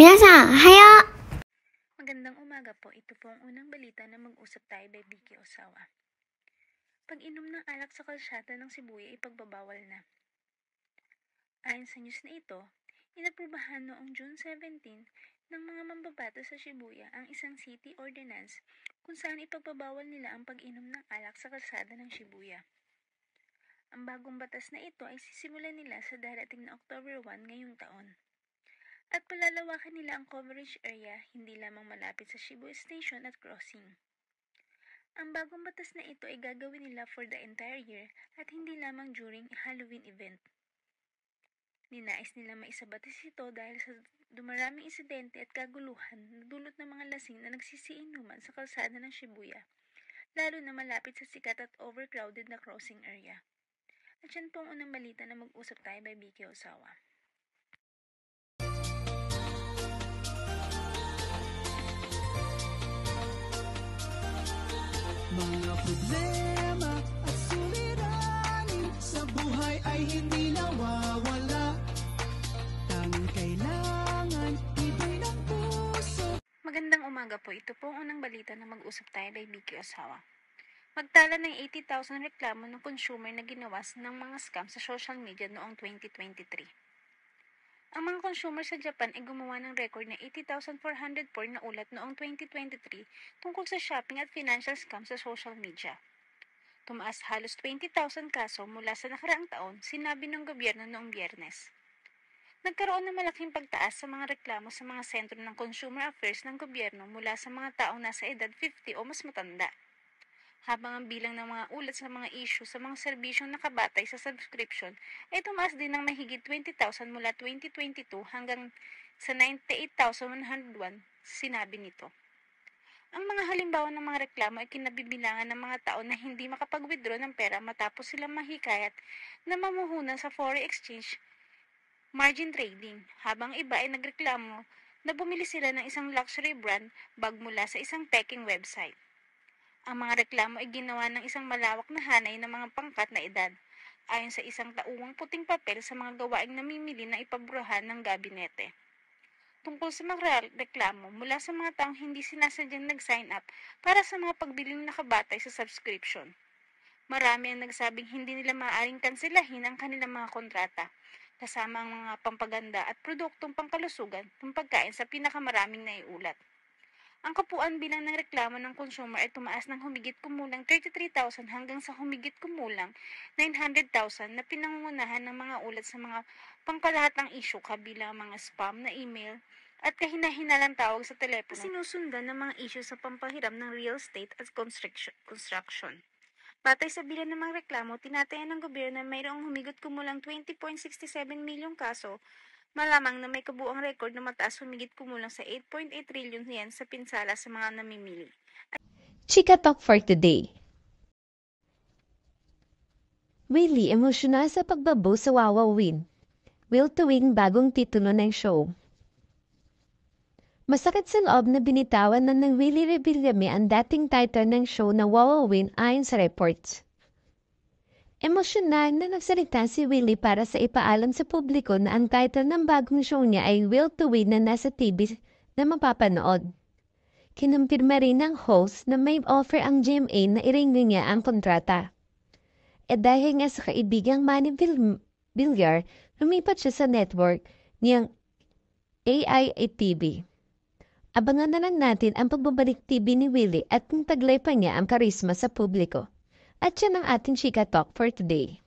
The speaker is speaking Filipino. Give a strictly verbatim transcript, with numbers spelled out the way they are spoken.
皆さん、おはよう。 Magandang umaga po. Ito po ang unang balita na mag-usap tayo by Vicky Osawa. Pag-inom ng alak sa kalsada ng Shibuya ay pagbabawal na. Ayon sa news na ito, inaprubahan noong June seventeenth ng mga mambabatas sa Shibuya ang isang city ordinance kung saan ipagbabawal nila ang pag-inom ng alak sa kalsada ng Shibuya. Ang bagong batas na ito ay sisimulan nila sa darating na October first ngayong taon. At palalawakan nila ang coverage area hindi lamang malapit sa Shibuya Station at crossing. Ang bagong batas na ito ay gagawin nila for the entire year at hindi lamang during Halloween event. Ninais nila maisabatas ito dahil sa dumaraming insidente at kaguluhan na dulot ng mga lasing na nagsisiinuman sa kalsada ng Shibuya, lalo na malapit sa sikat at overcrowded na crossing area. At yan po ang unang balita na mag-usap tayo by Vicky Osawa. Mga problema at suliranin sa buhay ay hindi nawawala. Tanging kailangan ibig ng puso. Magandang umaga po. Ito po ang unang balita na mag-usap tayo by Vicky Osawa. Magtala ng eighty thousand reklamo ng consumer na ginawa ng mga scam sa social media noong twenty twenty-three. Ang mga consumer sa Japan ay gumawa ng record na eighty thousand four hundred four na ulat noong twenty twenty-three tungkol sa shopping at financial scam sa social media. Tumaas halos twenty thousand kaso mula sa nakaraang taon, sinabi ng gobyerno noong Biyernes. Nagkaroon ng malaking pagtaas sa mga reklamo sa mga sentro ng consumer affairs ng gobyerno mula sa mga taong nasa edad fifty o mas matanda. Habang ang bilang ng mga ulat sa mga issue sa mga serbisyong nakabatay sa subscription ay tumaas din ng mahigit twenty thousand mula twenty twenty-two hanggang sa ninety-eight thousand one hundred one, sinabi nito. Ang mga halimbawa ng mga reklamo ay kinabibilangan ng mga tao na hindi makapag-withdraw ng pera matapos silang mahikayat na mamuhunan sa foreign exchange margin trading, habang iba ay nagreklamo na bumili sila ng isang luxury brand bag mula sa isang peking website. Ang mga reklamo ay ginawa ng isang malawak na hanay ng mga pangkat na edad, ayon sa isang tauwang puting papel sa mga gawaing namimili na ipaburahan ng gabinete. Tungkol sa mga reklamo mula sa mga taong hindi sinasadyang nag-sign up para sa mga pagbiling nakabatay sa subscription. Marami ang nagsabing hindi nila maaaring kanselahin ang kanilang mga kontrata, kasama ang mga pampaganda at produktong pangkalusugan ng pagkain sa pinakamaraming naiulat. Ang kapuan bilang ng reklamo ng consumer ay tumaas ng humigit kumulang thirty-three thousand hanggang sa humigit kumulang nine hundred thousand na pinangungunahan ng mga ulat sa mga pangkalahatang issue kabilang mga spam na email at kahina-hinalang tawag sa telepono. Sinusundan ng mga issue sa pampahiram ng real estate at construction. Batay sa bilang ng mga reklamo, tinatayan ng gobyerno na mayroong humigit kumulang twenty point six seven milyong kaso, malamang na may kabuang record na mataas humigit kumulang sa eight point eight trillion yen sa pinsala sa mga namimili. Chika Talk for today. Willie emosyonal sa pagbabaw sa Wawawin. Will to win bagong titulo ng show. Masakit sa loob na binitawan na ng Willie Revillame ang dating title ng show na Wawawin ayon sa reports. Emosyonal na nagsalita si Willie para sa ipaalam sa publiko na ang title ng bagong show niya ay Will to Win na nasa T V na mapapanood. Kinumpirma rin ng host na may offer ang G M A na i-renew niya ang kontrata. E dahil nga sa kaibigang Manny Villar, lumipat siya sa network niyang A I A T V. Abangan na lang natin ang pagbabalik T V ni Willie at kung taglay pa niya ang karisma sa publiko. At yan ang ating Chika Talk for today.